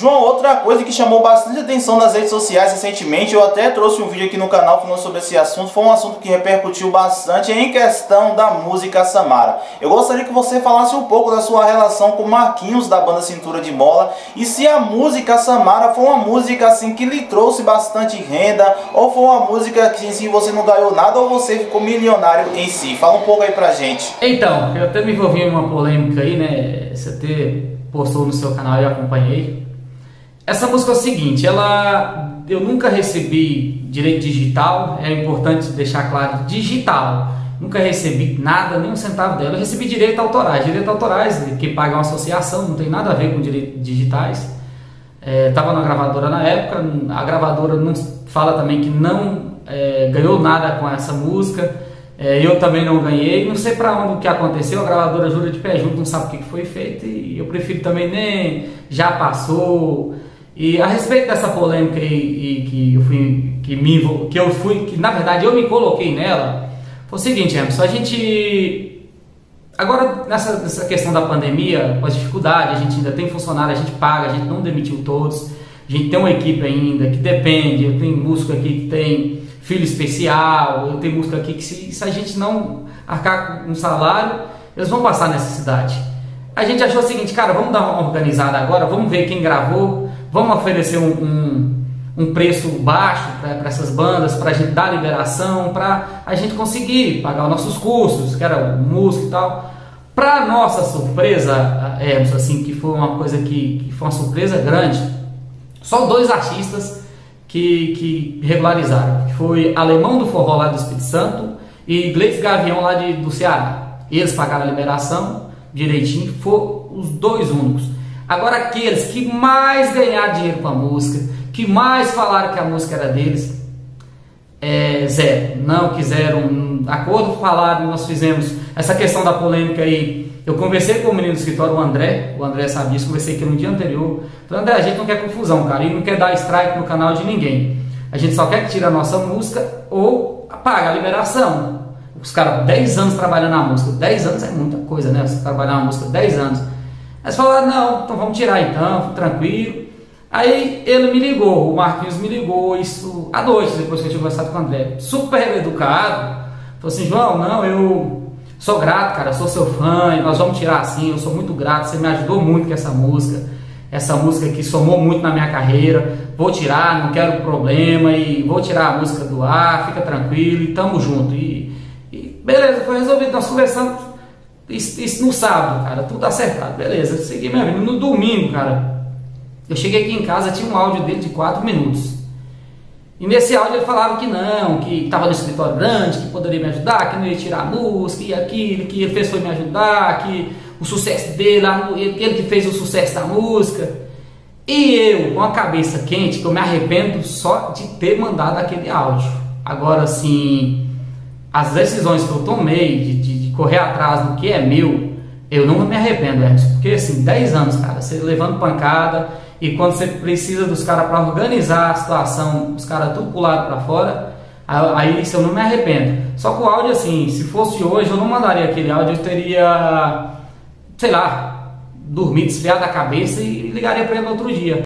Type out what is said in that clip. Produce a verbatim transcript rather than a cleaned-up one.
João, outra coisa que chamou bastante atenção nas redes sociais recentemente, eu até trouxe um vídeo aqui no canal falando sobre esse assunto, foi um assunto que repercutiu bastante em questão da música Samara. Eu gostaria que você falasse um pouco da sua relação com Marquinhos da banda Cintura de Mola e se a música Samara foi uma música assim que lhe trouxe bastante renda ou foi uma música que em si você não ganhou nada ou você ficou milionário em si. Fala um pouco aí pra gente. Então, eu até me envolvi em uma polêmica aí, né? Você até postou no seu canal e eu acompanhei. Essa música é o seguinte, ela, eu nunca recebi direito digital, é importante deixar claro, digital. Nunca recebi nada, nem um centavo dela. Eu recebi direito autorais. Direito autorais, que paga uma associação, não tem nada a ver com direitos digitais. Estava é, na gravadora na época, a gravadora não, fala também que não é, ganhou nada com essa música. É, eu também não ganhei, não sei para onde o que aconteceu, a gravadora jura de pé junto, não sabe o que foi feito e eu prefiro também nem, já passou. E a respeito dessa polêmica e, e que eu fui, que me, que eu fui, que na verdade eu me coloquei nela, foi o seguinte, Emerson, a gente, agora nessa, nessa questão da pandemia, com as dificuldades, a gente ainda tem funcionário, a gente paga, a gente não demitiu todos, a gente tem uma equipe ainda que depende, eu tenho músico aqui que tem filho especial, eu tenho música aqui que se, se a gente não arcar com um salário, eles vão passar necessidade. A gente achou o seguinte, cara, vamos dar uma organizada agora, vamos ver quem gravou, vamos oferecer um, um, um preço baixo para essas bandas, para a gente dar liberação, para a gente conseguir pagar os nossos custos, que era música e tal. Para nossa surpresa, é, assim, que foi uma coisa que, que foi uma surpresa grande, só dois artistas que, que regularizaram, que foi Alemão do Forró lá do Espírito Santo e Gleice Gavião lá de, do Ceará. Eles pagaram a liberação direitinho, foram os dois únicos. Agora aqueles que mais ganharam dinheiro com a música, que mais falaram que a música era deles, é, zero, não quiseram, acordo falaram, nós fizemos essa questão da polêmica aí, eu conversei com o menino do escritório, o André, o André sabe disso, conversei aqui no dia anterior, falei, André, a gente não quer confusão, cara, e não quer dar strike no canal de ninguém, a gente só quer que tire a nossa música ou paga a liberação. Os caras, dez anos trabalhando na música, dez anos é muita coisa, né, você trabalhar na música dez anos. Aí falaram, não, então vamos tirar então, tranquilo. Aí ele me ligou, o Marquinhos me ligou, isso à noite, depois que eu tinha conversado com o André, super educado, falou assim, João, não, eu sou grato, cara, sou seu fã, nós vamos tirar assim, eu sou muito grato, você me ajudou muito com essa música, essa música que somou muito na minha carreira, vou tirar, não quero problema, e vou tirar a música do ar, fica tranquilo, e tamo junto. E, e beleza, foi resolvido, nós conversamos. Isso, isso no sábado, cara, tudo acertado, beleza, eu segui minha vida. No domingo, cara, eu cheguei aqui em casa, tinha um áudio dele de quatro minutos. E nesse áudio ele falava que não, que estava no escritório grande, que poderia me ajudar, que não ia tirar a música, e aquilo, que ele fez foi me ajudar, que o sucesso dele, ele, ele que fez o sucesso da música. E eu, com a cabeça quente, que eu me arrependo só de ter mandado aquele áudio. Agora, assim, as decisões que eu tomei de, de correr atrás do que é meu, eu não me arrependo, Emerson, porque assim, dez anos, cara, você levando pancada, e quando você precisa dos caras para organizar a situação, os caras tudo pulado para fora, aí isso eu não me arrependo. Só que o áudio, assim, se fosse hoje, eu não mandaria aquele áudio, eu teria, sei lá, dormido, esfriado a cabeça e ligaria para ele no outro dia.